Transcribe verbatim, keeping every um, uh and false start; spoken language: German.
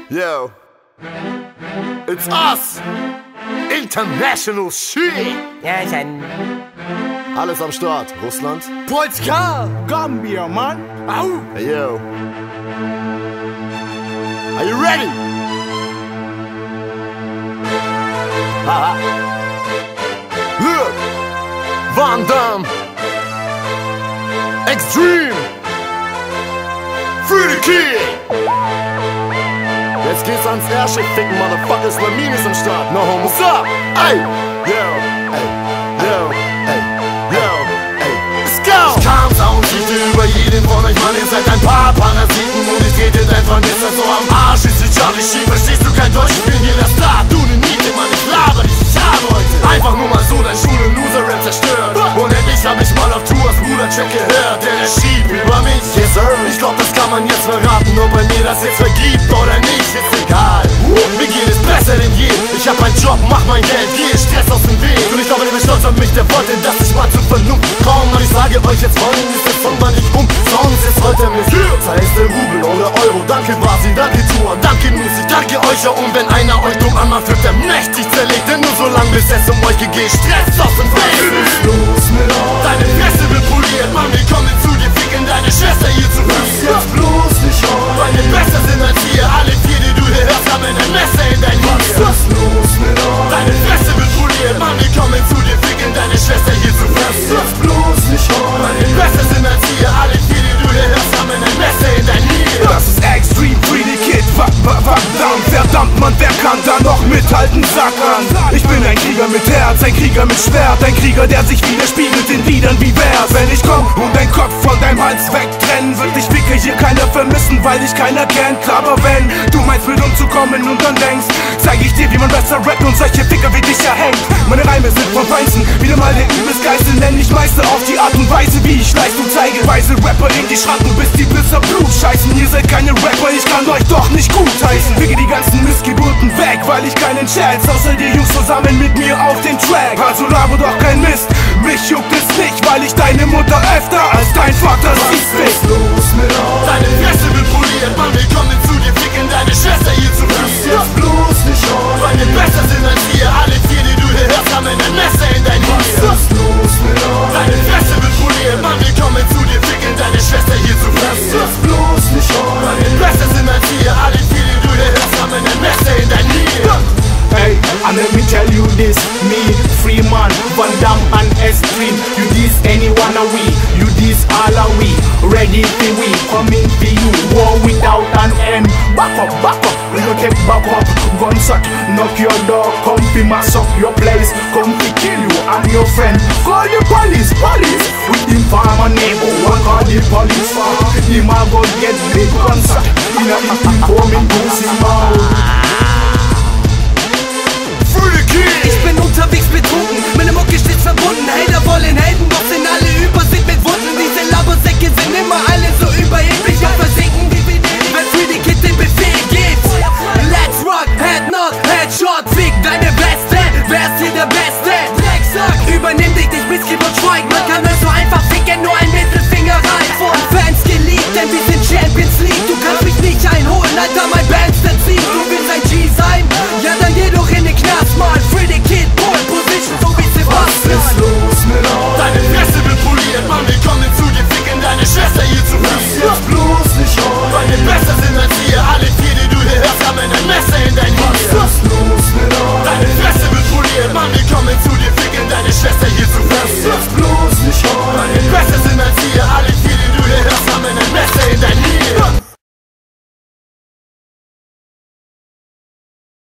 Yo, it's us! International shit! Ja, ich ein... Alles am Start. Russland? Polska! Gambia, man! Au! Hey, yo. Are you ready? Haha. Look! Van Damme! Extreme! Free the Kid! Jetzt geht's ans Airschiff ficken, Motherfuckers, Lamin ist am Start. No homo, what's up? Ey! Yo! Ey! Yo! Ey! Yo! Ey! Let's go! Ich kam's und siegte über jeden von euch, Mann, ihr seid ein paar Parasiten und ich trete dein Vermisser so am Arsch. Ist wie Charlie Sheen, verstehst du kein Deutsch? Ich bin hier der Star, du ne Niete, Mann, ich laber dich, ich habe heute einfach nur mal so dein schwule Loser-Rap zerstört. Und endlich hab ich mal auf Tours Bruder-Check gehört, der der schiebt über mich. Yes, sir. Ich glaub, das kann man jetzt verraten, ob er mir das jetzt vergibt oder nicht, ist egal. Mir geht es besser denn je. Ich hab einen Job, mach mein Geld, gehe Stress aus dem Weg. Und ich glaube, ihr seid stolz auf mich, der wollte, dass ich mal zur Vernunft komm. Und ich sage euch jetzt wollen, ist der Song mal nicht um. Sonst ist heute Mist. Sei es der Rubel oder Euro. Danke Basi, danke Tour, danke Musik, danke euch. Ja, und wenn einer euch dumm anmacht, wird er mächtig zerlegt. Denn nur so lang bis es um euch geht, Stress aus dem Weg. Los mit euch. Deine Fresse wird poliert, Mann, wir kommen zu dir, ficken deine Schwester hier zu Fuß. Jetzt bloß nicht euch. Weil wir besser sind als wir, alle vier, die du hier hörst, haben ein Messer in dein Hirn. Was ist los mit euch? Deine Fresse wird poliert, Mann, wir kommen zu dir, ficken deine Schwester hier zu Fuß. Jetzt bloß nicht euch. Weil wir besser sind als wir, alle vier, die du hier hörst, haben ein Messer in dein Hirn. Das ist Extreme, Free the Kid, fuck, fuck, fuck down. Verdammt, man, wer kann da noch mithalten, sag an. Ich bin ein Krieger mit Herz, ein Krieger mit Schwert, ein Krieger, der sich widerspiegelt in Liedern wie Vers. Wenn ich komm und dein Kopf von deinem Hals wegtrennen, wird dich Ficke hier keiner vermissen, weil dich keiner kennt. Klar, aber wenn du meinst mit umzukommen und dann denkst, zeig ich dir, wie man besser rappt und solche Ficker wie dich erhängt. Meine Reime sind vom Feinsten, wieder mal der Übelsgeiste, nenn ich Meister auf die Art und Weise, wie ich Leistung zeige. Weise Rapper in die Schranken, bis die Blitzer Blut scheißen. Ihr seid keine Rapper, ich kann euch doch nicht gut heißen. Wege die ganzen Missgeburten weg, weil ich keinen Chance, außer die Jungs zusammen mit mir auf dem Track. Also laber doch kein Mist, mich juckt es nicht, weil ich deine Mutter öfter als dein Vater siehst. Was ist los mit euch? Deine Fresse wird poliert, Mann, wir kommen zu dir, ficken deine Schwester hier zu Fuß. Jetzt bloß nicht euch. Weil wir besser sind als wir, alle vier, die du hier hörst, haben ein Messer in dein Hirn. Was ist los mit euch? Deine Fresse wird poliert, Mann, wir kommen zu dir, ficken deine Schwester hier zu Fuß. Jetzt bloß nicht euch. Weil wir besser sind als wir, alle vier, die du hier hörst, haben ein Messer in dein Hirn. Hey, and let me tell you this, me, free man, Van Damme and Extreme. You this anyone are we, you this all are we. Ready for we, coming for you, war without an end. Back up, back up, we don't take back up. Gunshot, knock your door, come fi mass up your place. Come fi kill you and your friend. Call the police, police. With him farmer neighbor, one call the police for. Him a go get big gunshot, in a informing pussy mouth. Ich bin unterwegs betrunken, meine Mucke steht verbunden. Hater wollen Helden, doch